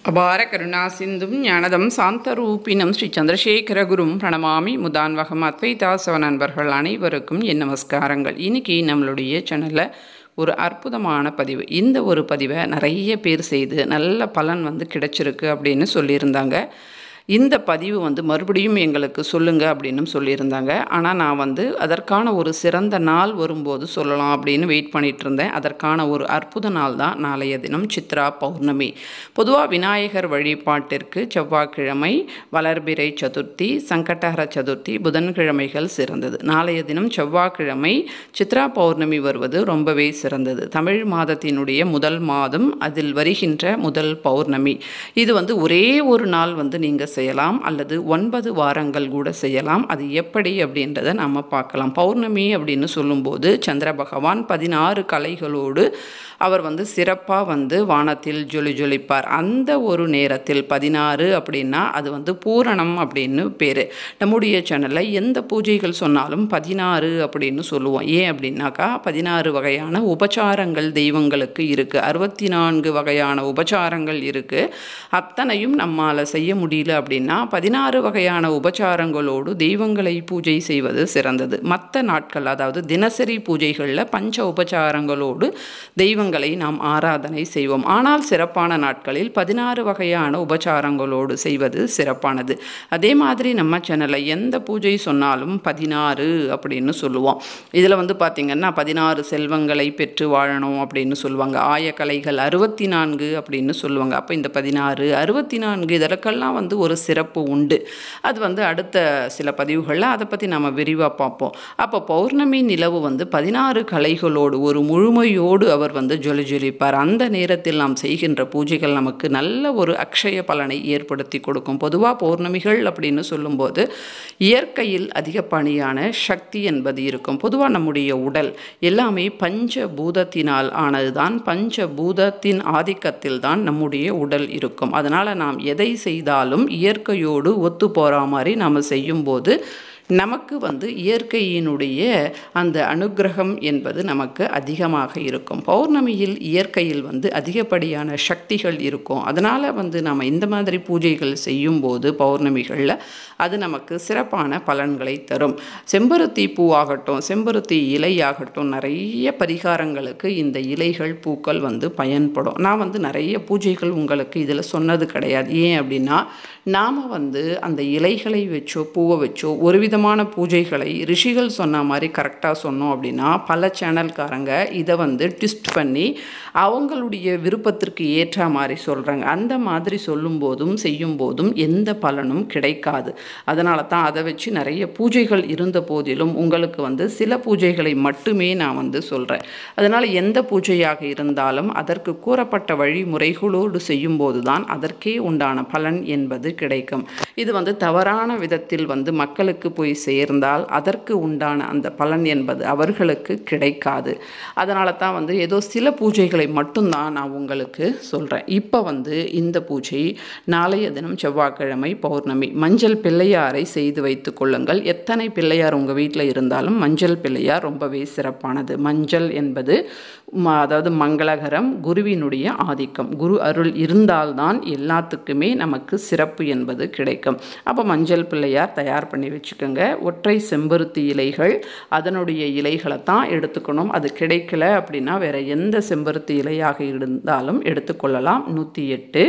அபார கருணா சிந்தும் ஞானதம் சாந்தரூபினம் ஸ்ரீ சந்திரசேகரகுரும் பிரணமாமி முதான்வகம் அத்வைதாசவ நண்பர்கள் அனைவருக்கும் என் நமஸ்காரங்கள். இன்றைக்கி நம்மளுடைய சேனலில் ஒரு அற்புதமான பதிவு. இந்த ஒரு பதிவை நிறைய பேர் செய்து நல்ல பலன் கிடைச்சிருக்கு அப்படின்னு சொல்லியிருந்தாங்க. இந்த பதிவு மறுபடியும் எங்களுக்கு சொல்லுங்கள் அப்படின்னு சொல்லியிருந்தாங்க. ஆனால் நான் அதற்கான ஒரு சிறந்த நாள் வரும்போது சொல்லலாம் அப்படின்னு வெயிட் பண்ணிகிட்டு இருந்தேன். அதற்கான ஒரு அற்புத நாள் தான் நாளைய தினம் சித்ரா பௌர்ணமி. பொதுவாக விநாயகர் வழிபாட்டிற்கு செவ்வாய்க்கிழமை, வளர்பிறை சதுர்த்தி, சங்கடஹர சதுர்த்தி, புதன்கிழமைகள் சிறந்தது. நாளைய தினம் செவ்வாய்க்கிழமை சித்ரா பௌர்ணமி வருவது ரொம்பவே சிறந்தது. தமிழ் மாதத்தினுடைய முதல் மாதம், அதில் வருகின்ற முதல் பௌர்ணமி. இது ஒரே ஒரு நாள் நீங்கள் செய்யலாம், அல்லது 9 வாரங்கள் கூட செய்யலாம். அது எப்படி அப்படின்றத நம்ம பார்க்கலாம். பௌர்ணமி அப்படின்னு சொல்லும்போது சந்திர பகவான் 16 கலைகளோடு அவர் சிறப்பாக வானத்தில் ஜொலிப்பார். அந்த ஒரு நேரத்தில் 16 அப்படின்னா அது பூரணம் அப்படின்னு பேர். நம்முடைய சேனலில் எந்த பூஜைகள் சொன்னாலும் 16 அப்படின்னு சொல்லுவோம். ஏன் அப்படின்னாக்கா 16 வகையான உபச்சாரங்கள் தெய்வங்களுக்கு இருக்குது. 64 வகையான உபச்சாரங்கள் இருக்குது. அத்தனையும் நம்மால் செய்ய முடியல அப்படின்னா 16 வகையான உபச்சாரங்களோடு தெய்வங்களை பூஜை செய்வது சிறந்தது. மற்ற நாட்கள், அதாவது தினசரி பூஜைகளில் பஞ்ச உபச்சாரங்களோடு தெய்வங்களை நாம் ஆராதனை செய்வோம். ஆனால் சிறப்பான நாட்களில் 16 வகையான உபச்சாரங்களோடு செய்வது சிறப்பானது. அதே மாதிரி நம்ம சேனலில் எந்த பூஜை சொன்னாலும் 16 அப்படின்னு சொல்லுவோம். இதில் பார்த்திங்கன்னா 16 செல்வங்களை பெற்று வாழணும் அப்படின்னு சொல்லுவாங்க. ஆயக்கலைகள் 64 அப்படின்னு சொல்லுவாங்க. அப்போ இந்த 16, 64 இதற்கெல்லாம் ஒரு சிறப்பு உண்டு. அது அடுத்த சில பதிவுகளில் அதை பற்றி நம்ம விரிவாக பார்ப்போம். அப்போ பௌர்ணமி நிலவு 16 கலைகளோடு ஒரு முழுமையோடு அவர் ஜொலிப்பார். அந்த நேரத்தில் நாம் செய்கின்ற பூஜைகள் நமக்கு நல்ல ஒரு அக்ஷய பலனை ஏற்படுத்தி கொடுக்கும். பொதுவாக பௌர்ணமிகள் அப்படின்னு சொல்லும்போது இயற்கையில் அதிகப்படியான சக்தி என்பது இருக்கும். பொதுவாக நம்முடைய உடல் எல்லாமே பஞ்சபூதத்தினால் ஆனது தான். பஞ்சபூதத்தின் ஆதிக்கத்தில் தான் நம்முடைய உடல் இருக்கும். அதனால் நாம் எதை செய்தாலும் இயற்கையோடு ஒத்து போகிற மாதிரி நாம் செய்யும்போது நமக்கு இயற்கையினுடைய அந்த அனுகிரகம் என்பது நமக்கு அதிகமாக இருக்கும். பௌர்ணமியில் இயற்கையில் அதிகப்படியான சக்திகள் இருக்கும். அதனால் நம்ம இந்த மாதிரி பூஜைகள் செய்யும்போது பௌர்ணமிகளில் அது நமக்கு சிறப்பான பலன்களை தரும். செம்பருத்தி பூவாகட்டும், செம்பருத்தி இலையாகட்டும், நிறைய பரிகாரங்களுக்கு இந்த இலைகள் பூக்கள் பயன்படும். நான் நிறைய பூஜைகள் உங்களுக்கு இதில் சொன்னது கிடையாது. ஏன் அப்படின்னா நாம் அந்த இலைகளை வச்சோ பூவை வச்சோ ஒரு விதமான பூஜைகளை ரிஷிகள் சொன்ன மாதிரி கரெக்டாக சொன்னோம் அப்படின்னா பல சேனல்காரங்க இதை ட்விஸ்ட் பண்ணி அவங்களுடைய விருப்பத்திற்கு ஏற்ற மாதிரி சொல்கிறாங்க. அந்த மாதிரி சொல்லும்போதும் செய்யும்போதும் எந்த பலனும் கிடைக்காது. அதனால தான் அதை வச்சு நிறைய பூஜைகள் இருந்த போதிலும் உங்களுக்கு சில பூஜைகளை மட்டுமே நான் சொல்கிறேன். அதனால் எந்த பூஜையாக இருந்தாலும் அதற்கு கூறப்பட்ட வழிமுறைகளோடு செய்யும்போது தான் அதற்கே உண்டான பலன் என்பது கிடைக்கும். இது தவறான விதத்தில் மக்களுக்கு போய் சேர்ந்தால் அதற்கு உண்டான அந்த பலன் என்பது அவர்களுக்கு கிடைக்காது. அதனால தான் ஏதோ சில பூஜைகளை மட்டும்தான் நான் உங்களுக்கு சொல்கிறேன். இப்போ இந்த பூஜை நாளைய தினம் செவ்வாய்க்கிழமை பௌர்ணமி. மஞ்சள் பிள்ளையாரை செய்து வைத்து கொள்ளுங்கள். எத்தனை பிள்ளையார் உங்கள் வீட்டில் இருந்தாலும் மஞ்சள் பிள்ளையார் ரொம்பவே சிறப்பானது. மஞ்சள் என்பது அதாவது மங்களகரம், குருவினுடைய ஆதிக்கம். குரு அருள் இருந்தால்தான் எல்லாத்துக்குமே நமக்கு சிறப்பு என்பது கிடைக்கும். அப்போ மஞ்சள் பிள்ளையார் தயார் பண்ணி வச்சுக்கோங்க. ஒற்றை செம்பருத்தி இலைகள், அதனுடைய இலைகளை தான் எடுத்துக்கணும். அது கிடைக்கல அப்படின்னா வேறு எந்த செம்பருத்தி இலையாக இருந்தாலும் எடுத்துக்கொள்ளலாம். 108,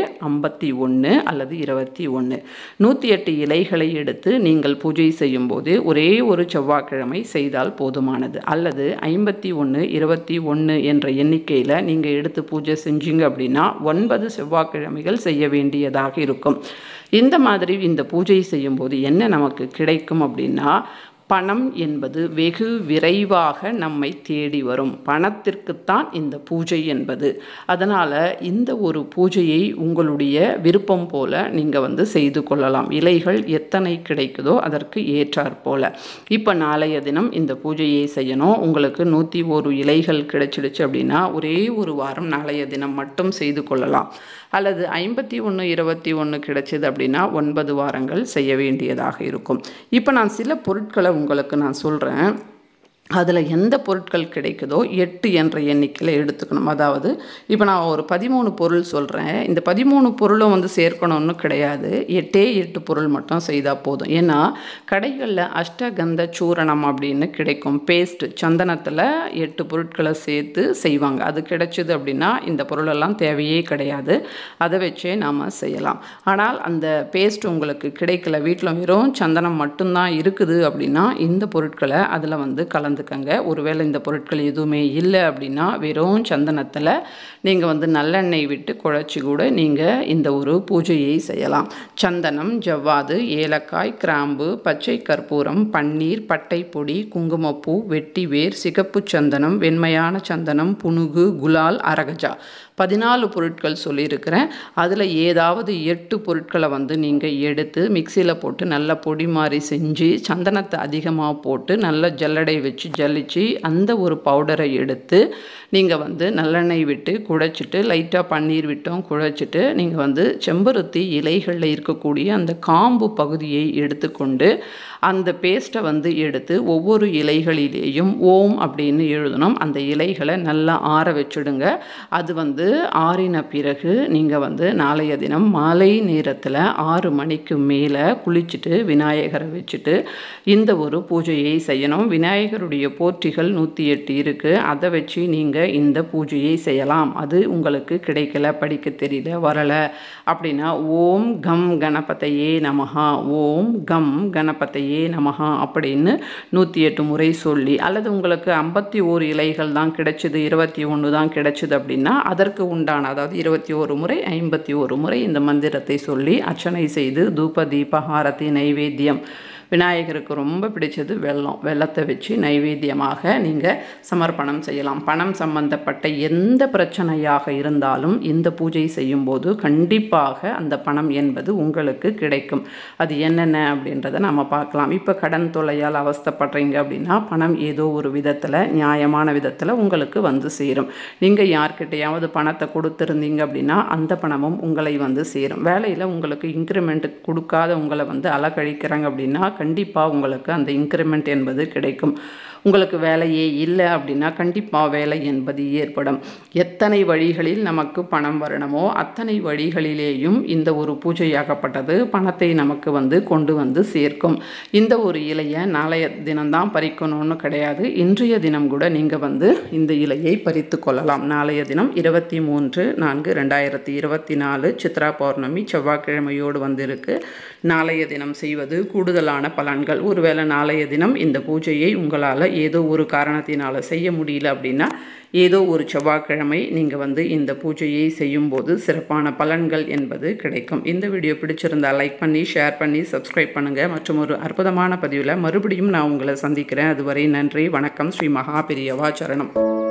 51 அல்லது 21, 108 இலைகளை எடுத்து நீங்கள் பூஜை செய்யும் போது ஒரே ஒரு செவ்வாய்க்கிழமை செய்தால் போதுமானது. அல்லது 51, 21 என்ற எண்ணிக்கையில் நீங்கள் எடுத்து பூஜை செஞ்சீங்க அப்படின்னா 9 செவ்வாய்க்கிழமைகள் செய்ய வேண்டியதாக இருக்கும். இந்த மாதிரி இந்த பூஜை செய்யும்போது என்ன நமக்கு கிடைக்கும் அப்படின்னா பணம் என்பது வெகு விரைவாக நம்மை தேடி வரும். பணத்திற்குத்தான் இந்த பூஜை என்பது. அதனால் இந்த ஒரு பூஜையை உங்களுடைய விருப்பம் போல் நீங்கள் செய்து கொள்ளலாம். இலைகள் எத்தனை கிடைக்குதோ அதற்கு ஏற்றாற் போல். இப்போ நாளைய தினம் இந்த பூஜையை செய்யணும். உங்களுக்கு 101 இலைகள் கிடைச்சிடுச்சு அப்படின்னா ஒரே ஒரு வாரம் நாளைய தினம் மட்டும் செய்து கொள்ளலாம். அல்லது 51, 21 கிடைச்சிது அப்படின்னா 9 வாரங்கள் செய்ய வேண்டியதாக இருக்கும். இப்போ நான் சில பொருட்களை உங்களுக்கு நான் சொல்கிறேன். அதில் எந்த பொருட்கள் கிடைக்குதோ 8 என்ற எண்ணிக்கையில் எடுத்துக்கணும். அதாவது இப்போ நான் ஒரு 13 பொருள் சொல்கிறேன். இந்த 13 பொருளும் வந்து சேர்க்கணும்னு கிடையாது. 8 பொருள் மட்டும் செய்தால் போதும். ஏன்னா கடைகளில் அஷ்டகந்த சூரணம் அப்படின்னு கிடைக்கும். பேஸ்ட்டு சந்தனத்தில் 8 பொருட்களை சேர்த்து செய்வாங்க. அது கிடைச்சிது அப்படின்னா இந்த பொருளெல்லாம் தேவையே கிடையாது. அதை வச்சே நாம் செய்யலாம். ஆனால் அந்த பேஸ்ட் உங்களுக்கு கிடைக்கல, வீட்டில் வெறும் சந்தனம் மட்டும்தான் இருக்குது அப்படின்னா இந்த பொருட்களை அதில் வந்து கலந்துக்கங்க. ஒருவேளை இந்த பொருட்கள் எதுவுமே இல்லை அப்படின்னா வெறும் சந்தனத்தில் நீங்கள் வந்து நல்லெண்ணெய் விட்டு குழச்சி கூட நீங்கள் இந்த ஒரு பூஜையை செய்யலாம். சந்தனம், ஜவ்வாது, ஏலக்காய், கிராம்பு, பச்சை கற்பூரம், பன்னீர், பட்டை பொடி, குங்குமப்பூ, வெட்டிவேர், சிகப்பு சந்தனம், வெண்மையான சந்தனம், புனுகு, குலால், அரகஜா 14 பொருட்கள் சொல்லியிருக்கிறேன். அதில் ஏதாவது 8 பொருட்களை வந்து நீங்கள் எடுத்து மிக்சியில் போட்டு நல்லா பொடி மாதிரி செஞ்சு சந்தனத்தை அதிகமாக போட்டு நல்லா ஜல்லடை வச்சு ஜல்லிச்சு அந்த ஒரு பவுடரை எடுத்து நீங்கள் வந்து நல்லெண்ணெய் விட்டு குழைச்சிட்டு லைட்டாக பன்னீர் விட்டும் குழைச்சிட்டு நீங்கள் வந்து செம்பருத்தி இலைகளில் இருக்கக்கூடிய அந்த காம்பு பகுதியை எடுத்துக்கொண்டு அந்த பேஸ்ட்டை வந்து எடுத்து ஒவ்வொரு இலைகளிலேயும் ஓம் அப்படின்னு எழுதணும். அந்த இலைகளை நல்லா ஆற வச்சுடுங்க. அது வந்து ஆறின பிறகு நீங்கள் வந்து நாளைய தினம் மாலை நேரத்தில் 6 மணிக்கு மேலே குளிச்சுட்டு விநாயகரை வச்சுட்டு இந்த ஒரு பூஜையை செய்யணும். விநாயகருடைய போற்றிகள் 108 இருக்குது. அதை வச்சு நீங்கள் இந்த பூஜையை செய்யலாம். அது உங்களுக்கு கிடைக்கல, படிக்க தெரியல, வரலை அப்படின்னா ஓம் கம் கணபதையே நமஹா, ஓம் கம் கணபதையே நமஹா அப்படின்னு 108 முறை சொல்லி, அல்லது உங்களுக்கு 51 இலைகள் தான் கிடைச்சிது, 21 தான் கிடைச்சிது அப்படின்னா அதற்கு உண்டான, அதாவது 21 முறை 51 முறை இந்த மந்திரத்தை சொல்லி அர்ச்சனை செய்து தூப தீப ஹாரதி நைவேத்தியம். விநாயகருக்கு ரொம்ப பிடிச்சது வெல்லத்தை வச்சு நைவேத்தியமாக நீங்கள் சமர்ப்பணம் செய்யலாம். பணம் சம்பந்தப்பட்ட எந்த பிரச்சனையாக இருந்தாலும் இந்த பூஜை செய்யும்போது கண்டிப்பாக அந்த பணம் என்பது உங்களுக்கு கிடைக்கும். அது என்னென்ன அப்படின்றத நம்ம பார்க்கலாம். இப்போ கடன் தொல்லையால் அவஸ்தைப்படுறீங்க அப்படின்னா பணம் ஏதோ ஒரு விதத்தில் நியாயமான விதத்தில் உங்களுக்கு வந்து சேரும். நீங்கள் யார்கிட்டையாவது பணத்தை கொடுத்துருந்தீங்க அப்படின்னா அந்த பணமும் உங்களை வந்து சேரும். வேலையில் உங்களுக்கு இன்க்ரிமெண்ட் கொடுக்காத உங்களை வந்து அலக்கழிக்கிறாங்க அப்படின்னா கண்டிப்பாக உங்களுக்கு அந்த இன்க்ரிமெண்ட் என்பது கிடைக்கும். உங்களுக்கு வேலையே இல்லை அப்படின்னா கண்டிப்பாக வேலை என்பது ஏற்படும். எத்தனை வழிகளில் நமக்கு பணம் வரணுமோ அத்தனை வழிகளிலேயும் இந்த ஒரு பூஜையாகப்பட்டது பணத்தை நமக்கு வந்து கொண்டு வந்து சேர்க்கும். இந்த ஒரு இலையை நாளைய தினம்தான் பறிக்கணும்னு கிடையாது. இன்றைய தினம் கூட நீங்கள் வந்து இந்த இலையை பறித்து கொள்ளலாம். நாளைய தினம் 23/4/2024 சித்ரா பௌர்ணமி செவ்வாய்க்கிழமையோடு வந்திருக்கு. நாளைய தினம் செய்வது கூடுதலான பலன்கள். ஒருவேளை நாளைய தினம் இந்த பூஜையை உங்களால் ஏதோ ஒரு காரணத்தினால் செய்ய முடியல அப்படின்னா ஏதோ ஒரு செவ்வாய்க்கிழமை நீங்கள் வந்து இந்த பூஜையை செய்யும்போது சிறப்பான பலன்கள் என்பது கிடைக்கும். இந்த வீடியோ பிடிச்சிருந்தால் லைக் பண்ணி ஷேர் பண்ணி சப்ஸ்கிரைப் பண்ணுங்கள். மற்றும் ஒரு அற்புதமான பதிவில் மறுபடியும் நான் உங்களை சந்திக்கிறேன். அதுவரை நன்றி, வணக்கம். ஸ்ரீ மகா பெரியவா சரணம்.